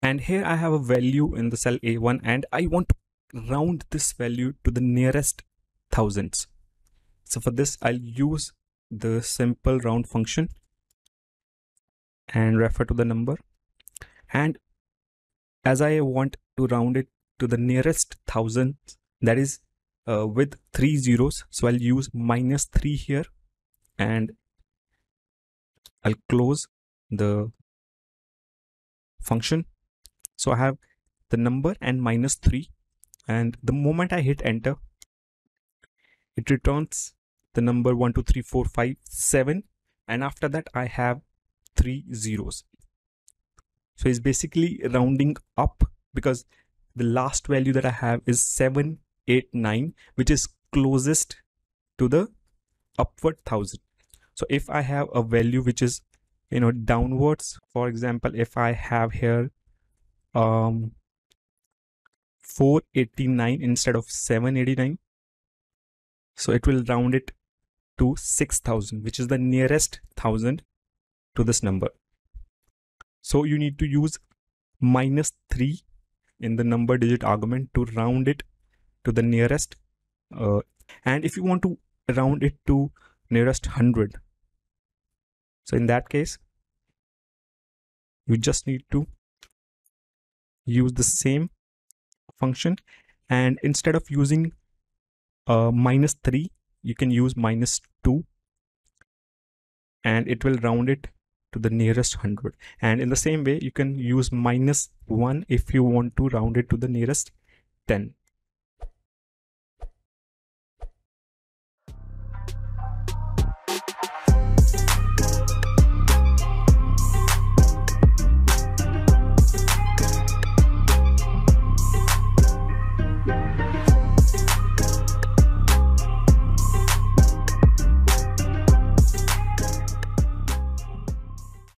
And here I have a value in the cell A1 and I want to round this value to the nearest thousands. So for this, I'll use the simple round function and refer to the number. And as I want to round it to the nearest thousands, that is with 3 zeros, so I'll use -3 here and I'll close the function. So I have the number and -3, and the moment I hit enter, it returns the number 1 2 3 4 5 7, and after that I have 3 zeros. So it's basically rounding up because the last value that I have is 789, which is closest to the upward thousand. So if I have a value which is downwards, for example, if I have here 489 instead of 789, so it will round it to 6000, which is the nearest thousand to this number. So you need to use -3 in the number digit argument to round it to the nearest. And if you want to round it to nearest 100, so in that case, you just need to use the same function, and instead of using -3, you can use -2, and it will round it to the nearest 100. And in the same way, you can use -1 if you want to round it to the nearest 10.